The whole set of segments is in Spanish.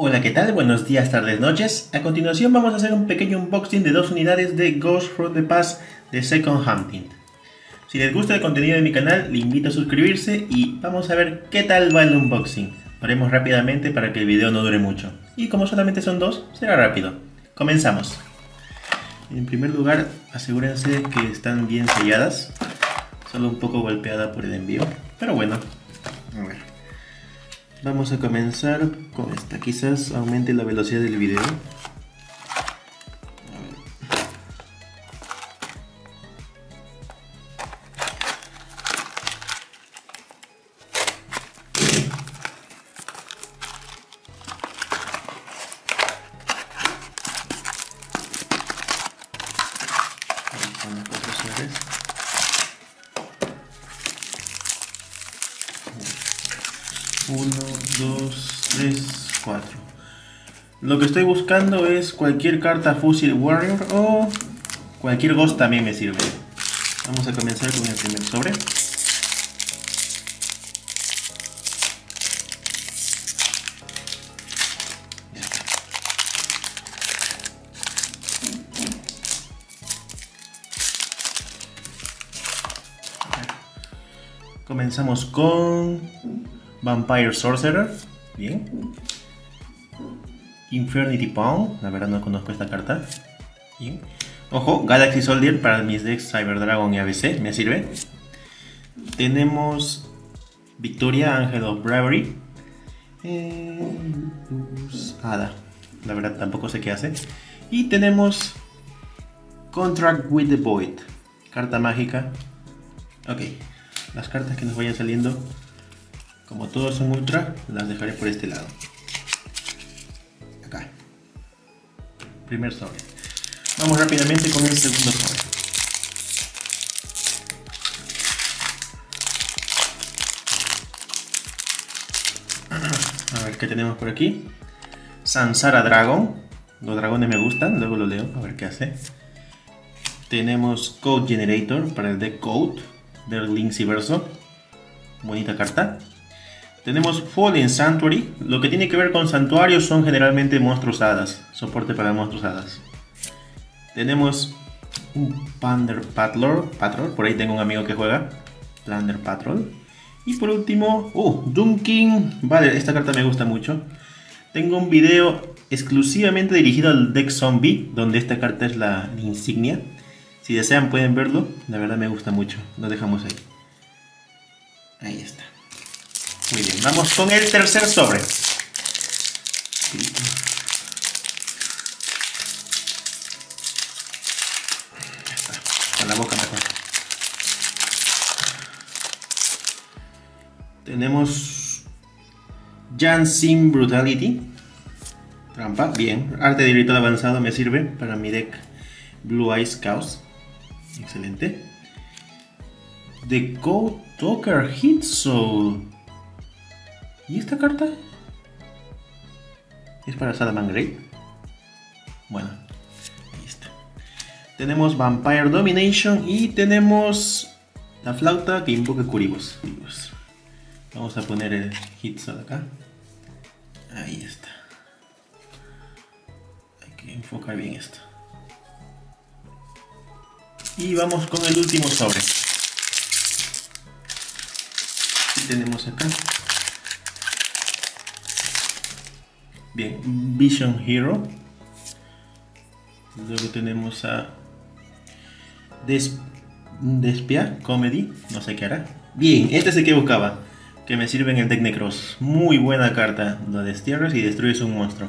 Hola, ¿qué tal? Buenos días, tardes, noches. A continuación vamos a hacer un pequeño unboxing de 2 unidades de Ghost from the Past de Second Hunting. Si les gusta el contenido de mi canal, le invito a suscribirse y vamos a ver qué tal va el unboxing. Lo haremos rápidamente para que el video no dure mucho. Y como solamente son 2, será rápido. Comenzamos. En primer lugar, asegúrense que están bien selladas. Solo un poco golpeada por el envío, pero bueno. A ver. Vamos a comenzar con esta, quizás aumente la velocidad del video. Ahí están las 4 series. 1, 2, 3, 4. Lo que estoy buscando es cualquier carta Fuzzy Warrior o cualquier Ghost también me sirve. Vamos a comenzar con el primer sobre. Comenzamos con Vampire Sorcerer, bien. Infernity Pawn, la verdad no conozco esta carta. Bien. Ojo, Galaxy Soldier para mis decks Cyber Dragon y ABC, me sirve. Tenemos Victoria, Angel of Bravery. Hada, la verdad tampoco sé qué hace. Y tenemos Contract with the Void, carta mágica. Ok, las cartas que nos vayan saliendo, como todos son ultra, las dejaré por este lado. Acá. Primer sobre. Vamos rápidamente con el segundo sobre. A ver qué tenemos por aquí. Sansara Dragon. Los dragones me gustan, luego lo leo, a ver qué hace. Tenemos Code Generator para el deck Code del Linksy Verso. Bonita carta. Tenemos Fallen Sanctuary. Lo que tiene que ver con santuarios son generalmente monstruos hadas. Soporte para monstruos hadas. Tenemos un Plunder Patrol. Por ahí tengo un amigo que juega Plunder Patrol. Y por último, Dunking. Vale, esta carta me gusta mucho. Tengo un video exclusivamente dirigido al deck Zombie, donde esta carta es la insignia. Si desean pueden verlo. La verdad me gusta mucho. Lo dejamos ahí. Ahí está. Muy bien, vamos con el tercer sobre. Ya está, con la boca mejor. Tenemos Jansim Brutality. Trampa, bien. Arte de habilidad avanzado me sirve para mi deck Blue Eyes Chaos. Excelente. The Code Talker Hit Soul. ¿Y esta carta? ¿Es para Salamangreat? Bueno, ahí está. Tenemos Vampire Domination y tenemos la flauta que invoca Curibus. Vamos a poner el Hit Soul acá. Ahí está. Hay que enfocar bien esto. Y vamos con el último sobre. Y tenemos acá. Bien, Vision Hero. Luego tenemos a Despia Comedy. No sé qué hará. Bien, este es el que buscaba. Que me sirve en el deck Necros. Muy buena carta. Lo destierras y destruyes un monstruo.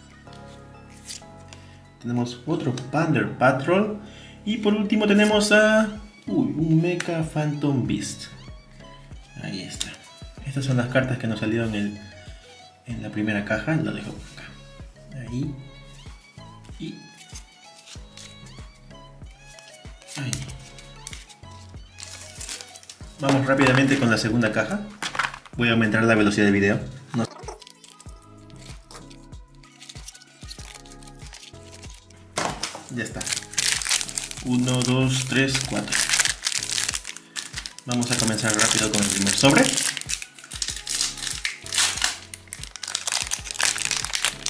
Tenemos otro Plunder Patrol. Y por último tenemos a un Mecha Phantom Beast. Ahí está. Estas son las cartas que nos salieron en la primera caja. Lo dejo por acá. Ahí. Y ahí. Vamos rápidamente con la segunda caja. Voy a aumentar la velocidad del video. Ya está. 1, 2, 3, 4. Vamos a comenzar rápido con el primer sobre.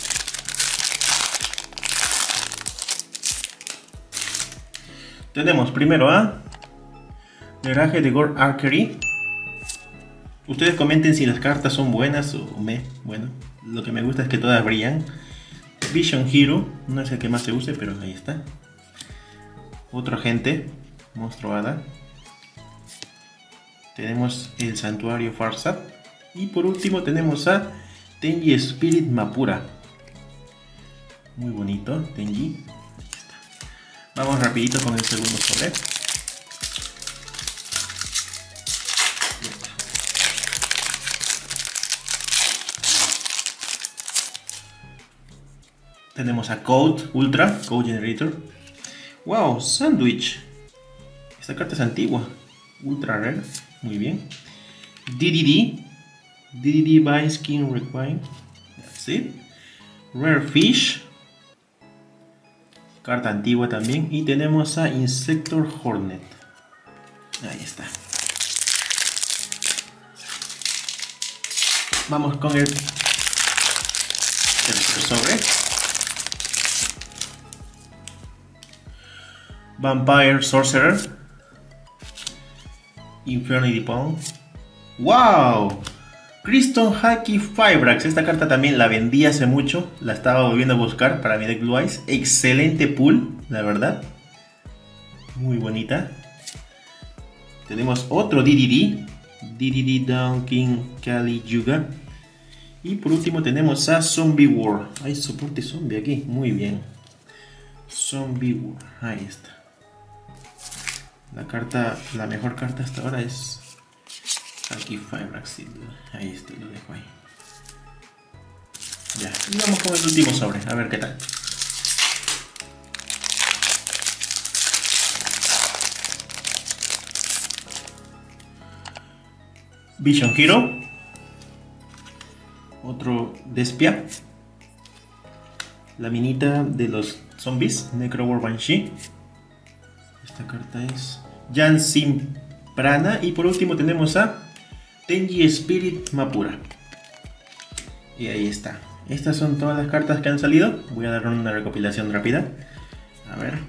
Tenemos primero a Leraje de Gore Archery. Ustedes comenten si las cartas son buenas o bueno, lo que me gusta es que todas brillan. Vision Hero, no es el que más se use, pero ahí está. Otro agente, Monstruo Hada. Tenemos el Santuario Farsad. Y por último tenemos a Tenji Spirit Mapura. Muy bonito, Tenji. Vamos rapidito con el segundo sobre. Tenemos a Code Ultra, Code Generator. Wow, Sandwich. Esta carta es antigua. Ultra Rare, muy bien. DDD by Skin Require. That's it. Rare Fish. Carta antigua también. Y tenemos a Insector Hornet. Ahí está. Vamos con el tercer sobre. Vampire Sorcerer. Infernity Pawn. ¡Wow! Crimson Haki Fibrax. Esta carta también la vendí hace mucho. La estaba volviendo a buscar para mi deck Blue Eyes. Excelente pool, la verdad. Muy bonita. Tenemos otro DDD. DDD Down King Kali Yuga. Y por último tenemos a Zombie War. Hay soporte zombie aquí. Muy bien. Zombie War. Ahí está. La mejor carta hasta ahora es Haki Fibrax. Ahí está, lo dejo ahí. Ya, y vamos con el último sobre, a ver qué tal. Vision Hero. Otro Despia. La minita de los zombies, Necrowar Banshee. Esta carta es Jansin Prana. Y por último tenemos a Tenji Spirit Mapura. Y ahí está. Estas son todas las cartas que han salido. Voy a dar una recopilación rápida. A ver.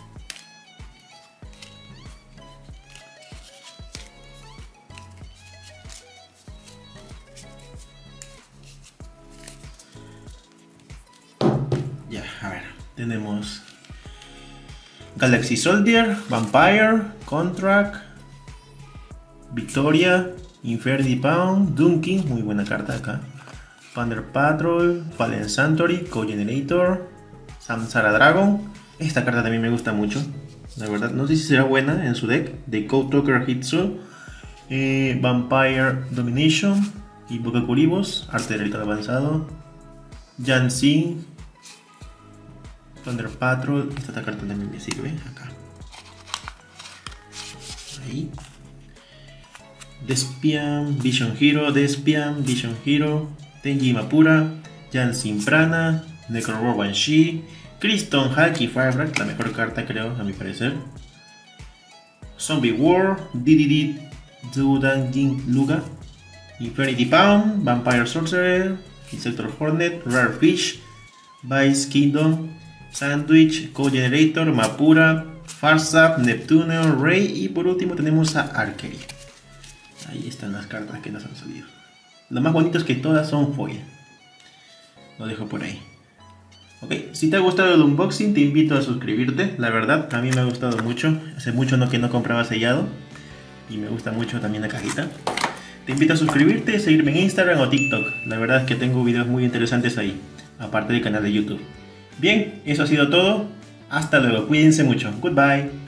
Ya, a ver. Tenemos Galaxy Soldier, Vampire, Contract, Victoria, Infernity Pawn, Dunking, muy buena carta acá. Thunder Patrol, Fallen Sanctuary, Co-Generator, Samsara Dragon. Esta carta también me gusta mucho. La verdad, no sé si será buena en su deck. De Code Talker Hitsu, Vampire Domination y Bokakuribos, Arte del Ritual Avanzado, Jansin, Thunder Patrol. Esta carta también me sirve acá. Ahí. Despian, Vision Hero, Despian, Vision Hero, Tenji Mapura, Jansin Prana, Necrowar Banshee, Crimson Haki Fibrax, la mejor carta creo a mi parecer. Zombie War, DDD Dudanjin Luga, Infernity Pawn, Vampire Sorcerer, Insector Hornet, Rare Fish, Vice Kingdom, Sandwich, Co-Generator, Mapura, Farsad, Neptune, Ray y por último tenemos a Archery. Ahí están las cartas que nos han salido. Lo más bonito es que todas son foil. Lo dejo por ahí. Ok, si te ha gustado el unboxing te invito a suscribirte. La verdad, a mí me ha gustado mucho. Hace mucho que no compraba sellado. Y me gusta mucho también la cajita. Te invito a suscribirte, seguirme en Instagram o TikTok. La verdad es que tengo videos muy interesantes ahí. Aparte del canal de YouTube. Bien, eso ha sido todo. Hasta luego, cuídense mucho. Goodbye.